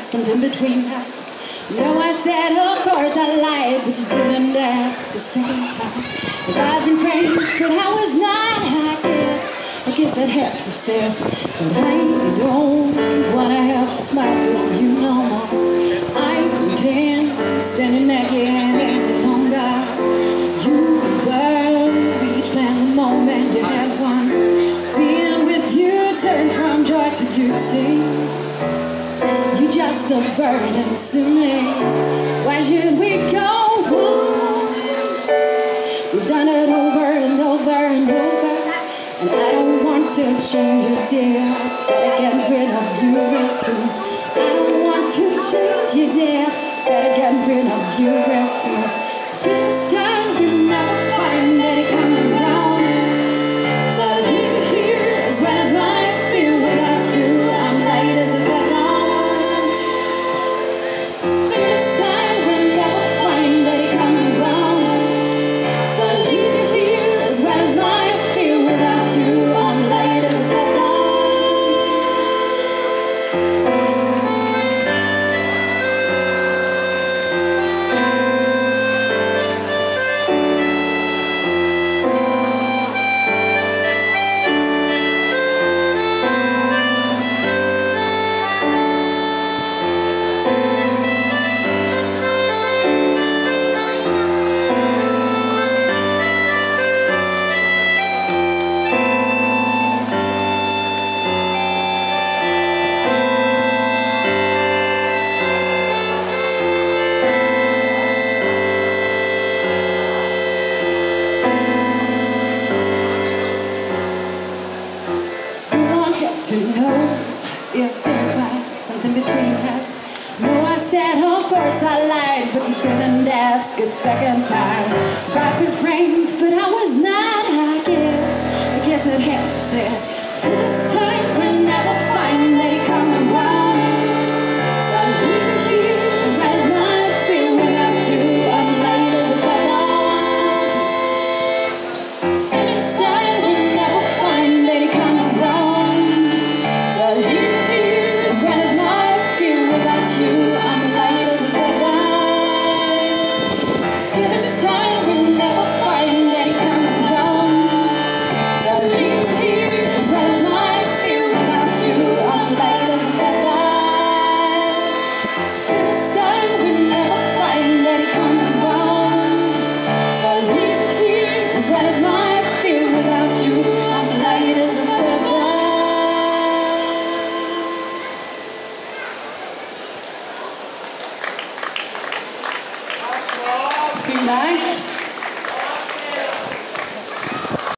something between us. No, I said, of course I lied, but you didn't ask a second time if I'd been framed, but I was not. I guess I'd have to say, but I don't wanna have to smile with you no more. I can't stand it naked any longer. You were each man the moment you had one. Being with you turned from joy to duty. You just a burden to me. Why should we go on? We've done it over and over and over, and I don't want to change you, dear. Gotta get rid of you real soon. I don't want to change you, dear. Gotta get rid of you real soon. This time you never find any coming round. So I leave you here as well as I feel without you. I'm light as a feather. This time we'll never find any coming round. So I leave you here as well as I feel without you. I'm light as a feather. To know if there was something between us. No, I said, of course I lied, but you didn't ask a second time if I'd been framed, but I was not. I guess I'd have to say, first time